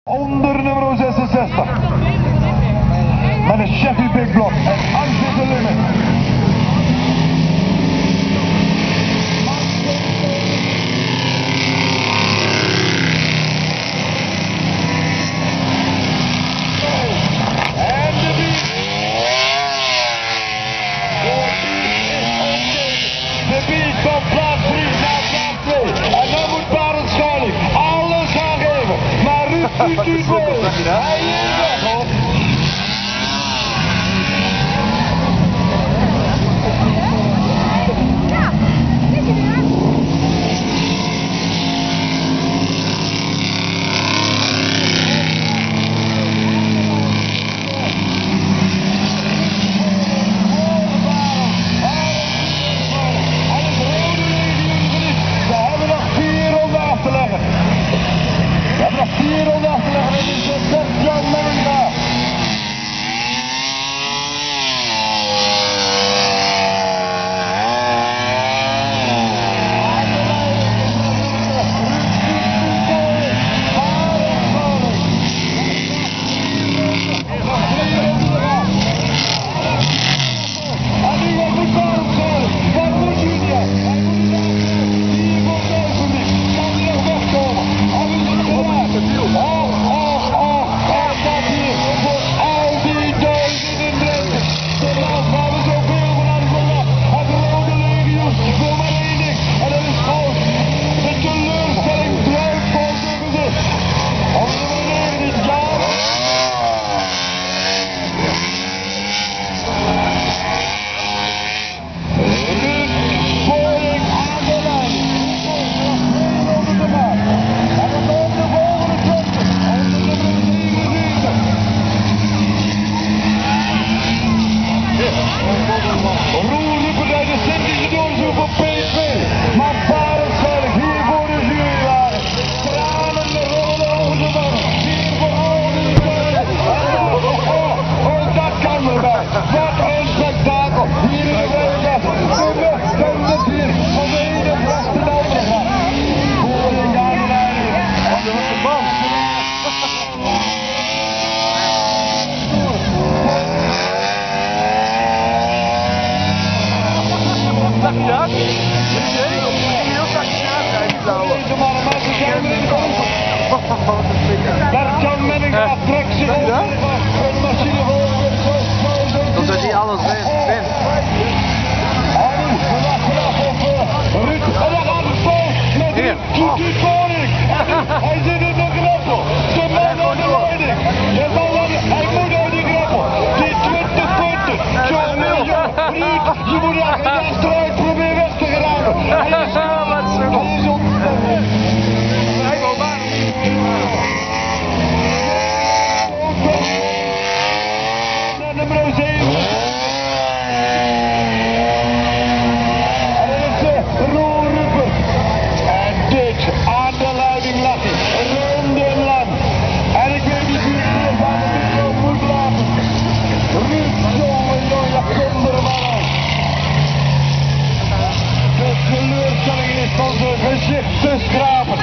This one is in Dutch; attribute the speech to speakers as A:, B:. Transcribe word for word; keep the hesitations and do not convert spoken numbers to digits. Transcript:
A: Onder nummer zesenzestig. Met een Chevy Big Block en Angst the Limit. En de beat. De beat van plaats drie naar plaats twee. En dan moet Barend Schuiling alles gaan geven. Maar Ruud doet niet mee. Hij is